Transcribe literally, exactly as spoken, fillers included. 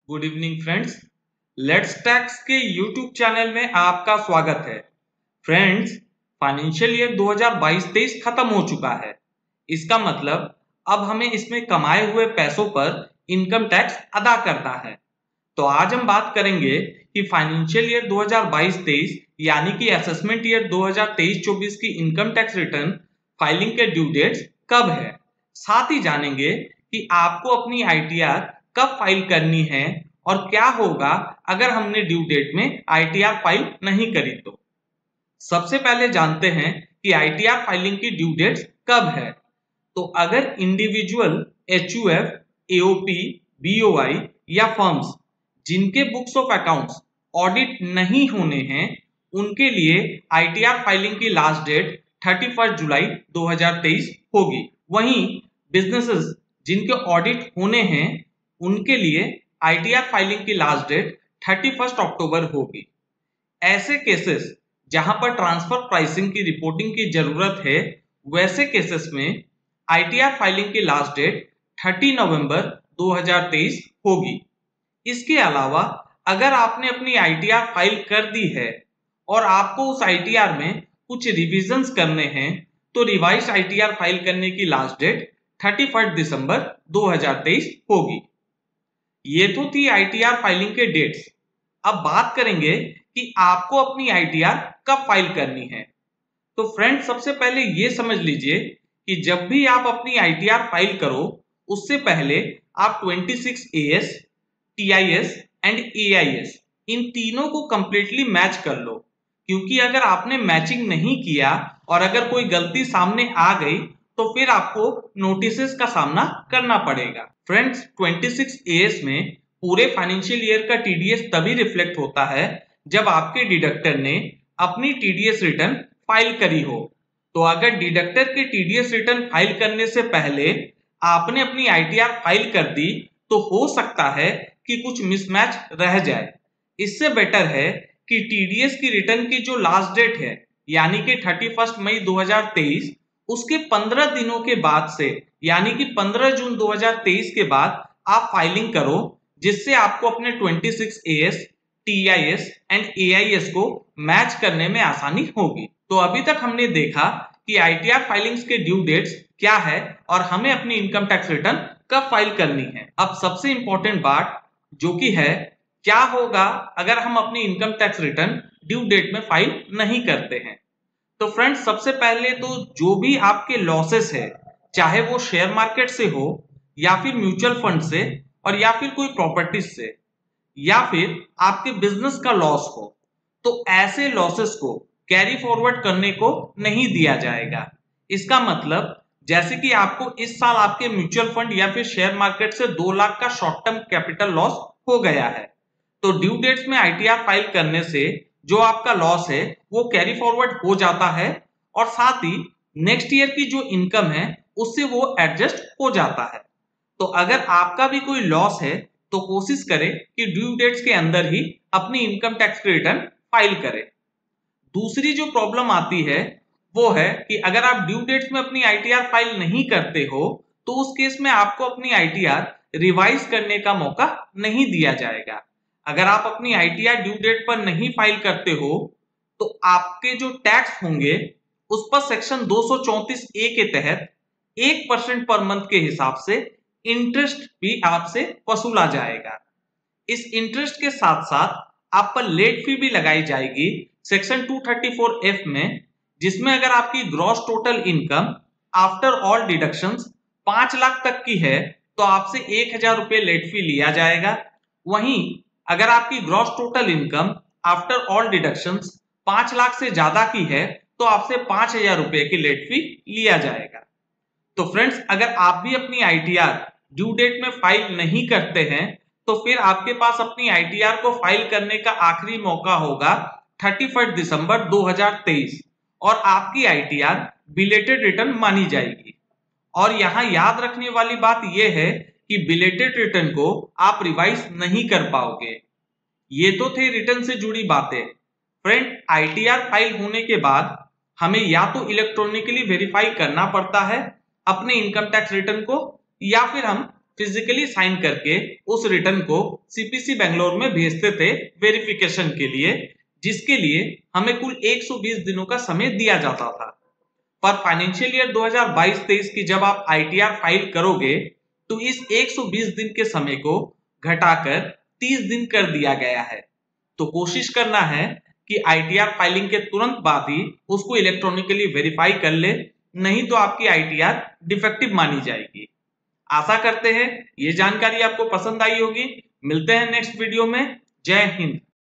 Good evening friends. Let's tax के YouTube channel में आपका स्वागत है। फ्रेंड्स, फाइनेंशियल ईयर दो हज़ार बाईस तेईस खत्म हो चुका है। इसका मतलब अब हमें इसमें कमाए हुए पैसों पर इनकम टैक्स अदा करना है। तो आज हम बात करेंगे कि फाइनेंशियल ईयर दो हज़ार बाईस तेईस यानी कि असेसमेंट ईयर दो हज़ार तेईस चौबीस की इनकम टैक्स रिटर्न फाइलिंग के ड्यू डेट्स कब है। साथ ही जानेंगे कि आपको अपनी आईटीआर कब फाइल करनी है और क्या होगा अगर हमने ड्यू डेट में आईटीआर फाइल नहीं करी तो। सबसे पहले जानते हैं कि आईटीआर फाइलिंग की ड्यू डेट्स कब है। तो अगर इंडिविजुअल, एचयूएफ, एओपी, बीओआई या फर्म्स जिनके बुक्स ऑफ अकाउंट्स ऑडिट नहीं होने हैं उनके लिए आईटीआर फाइलिंग की लास्ट डेट इकतीस जुलाई दो हज़ार तेईस होगी। वहीं बिजनेसेस जिनके ऑडिट होने हैं उनके लिए आईटीआर फाइलिंग की लास्ट डेट इकतीस अक्टूबर होगी। ऐसे केसेस जहां पर ट्रांसफर प्राइसिंग की रिपोर्टिंग की जरूरत है वैसे केसेस में आईटीआर फाइलिंग की लास्ट डेट तीस नवंबर दो हज़ार तेईस होगी। इसके अलावा अगर आपने अपनी आईटीआर फाइल कर दी है और आपको उस आईटीआर में कुछ रिविजन्स करने हैं तो रिवाइज आईटीआर फाइल करने की लास्ट डेट इकतीस दिसंबर दो हज़ार तेईस होगी। ये तो थी आईटीआर फाइलिंग के डेट्स। अब बात करेंगे कि आपको अपनी आईटीआर कब फाइल करनी है। तो फ्रेंड्स, सबसे पहले ये समझ लीजिए कि जब भी आप अपनी आईटीआर फाइल करो उससे पहले आप छब्बीस A S, TIS and AIS इन तीनों को कंप्लीटली मैच कर लो, क्योंकि अगर आपने मैचिंग नहीं किया और अगर कोई गलती सामने आ गई तो फिर आपको नोटिसेस का सामना करना पड़ेगा। फ्रेंड्स, छब्बीस ए एस में पूरे फाइनेंशियल ईयर का टीडीएस तभी रिफ्लेक्ट होता है जब आपके डिडक्टर ने अपनी टीडीएस रिटर्न फाइल करी हो। तो अगर डिडक्टर के टीडीएस रिटर्न फाइल करने से पहले आपने अपनी आईटीआर फाइल कर दी तो हो सकता है कि कुछ मिसमैच रह जाए। इससे बेटर है कि टीडीएस की रिटर्न की जो लास्ट डेट है यानी कि इकतीस मई दो हज़ार तेईस उसके पंद्रह दिनों के बाद से यानी कि पंद्रह जून दो हज़ार तेईस के बाद आप फाइलिंग करो, जिससे आपको अपने छब्बीस A S, TIS and AIS को मैच करने में आसानी होगी। तो अभी तक हमने देखा कि आईटीआर फाइलिंग्स के ड्यू डेट्स क्या है और हमें अपनी इनकम टैक्स रिटर्न कब फाइल करनी है। अब सबसे इंपॉर्टेंट बात जो कि है, क्या होगा अगर हम अपनी income tax return due date में फाइल नहीं करते हैं। तो फ्रेंड्स, सबसे पहले तो जो भी आपके लॉसेस है, चाहे वो शेयर मार्केट से हो या फिर म्यूचुअल फंड से और या फिर कोई प्रॉपर्टीज से या फिर आपके बिजनेस का लॉस हो, तो ऐसे लॉसेस को कैरी फॉरवर्ड करने को नहीं दिया जाएगा। इसका मतलब जैसे कि आपको इस साल आपके म्यूचुअल फंड या फिर शेयर मार्केट से दो लाख का शॉर्ट टर्म कैपिटल लॉस हो गया है, तो ड्यू डेट्स में आईटीआर फाइल करने से जो आपका लॉस है वो कैरी फॉरवर्ड हो जाता है और साथ ही नेक्स्ट ईयर की जो इनकम है उससे वो एडजस्ट हो जाता है। तो अगर आपका भी कोई लॉस है तो कोशिश करें कि ड्यू डेट्स के अंदर ही अपनी इनकम टैक्स की रिटर्न फाइल करें। दूसरी जो प्रॉब्लम आती है वो है कि अगर आप ड्यू डेट्स में अपनी आईटीआर फाइल नहीं करते हो तो उस केस में आपको अपनी आईटीआर रिवाइज करने का मौका नहीं दिया जाएगा। अगर आप अपनी आईटीआर ड्यू डेट पर नहीं फाइल करते हो तो आपके जो टैक्स होंगे उस पर सेक्शन दो सौ चौंतीस ए के तहत एक परसेंट पर मंथ के हिसाब से इंटरेस्ट भी आपसे वसूला जाएगा। इस इंटरेस्ट के साथ साथ आप पर लेट फी भी लगाई जाएगी सेक्शन दो सौ चौंतीस एफ में, जिसमें अगर आपकी gross total income after all deductions पांच लाख तक की है तो आपसे एक हजार रुपए लेट फी लिया जाएगा। वहीं अगर आपकी gross total income after all deductions पांच लाख से ज्यादा की है तो आपसे पांच हजार रुपए की लेट फी लिया जाएगा। तो फ्रेंड्स, अगर आप भी अपनी आईटीआर ड्यू डेट में फाइल नहीं करते हैं तो फिर आपके पास अपनी आईटीआर को फाइल करने का आखिरी मौका होगा इकतीस दिसंबर दो हज़ार तेईस और आपकी आईटीआर बिलेटेड रिटर्न मानी जाएगी। और यहाँ याद रखने वाली बात यह है कि बिलेटेड रिटर्न को आप रिवाइज नहीं कर पाओगे। ये तो थे रिटर्न से जुड़ी बातें। फ्रेंड, आईटीआर फाइल होने के बाद हमें या तो इलेक्ट्रॉनिकली वेरीफाई करना पड़ता है अपने इनकम टैक्स रिटर्न को या फिर हम फिजिकली साइन करके उस रिटर्न को सीपीसी बेंगलोर में भेजते थे वेरिफिकेशन के लिए, जिसके लिए हमें कुल एक सौ बीस दिनों का समय दिया जाता था। पर फाइनेंशियल ईयर दो हज़ार बाईस तेईस की जब आप आईटीआर फाइल करोगे तो इस एक सौ बीस दिन के समय को घटाकर तीस दिन कर दिया गया है। तो कोशिश करना है कि आईटीआर फाइलिंग के तुरंत बाद ही उसको इलेक्ट्रॉनिकली वेरीफाई कर ले, नहीं तो आपकी आईटीआर डिफेक्टिव मानी जाएगी। आशा करते हैं ये जानकारी आपको पसंद आई होगी। मिलते हैं नेक्स्ट वीडियो में। जय हिंद।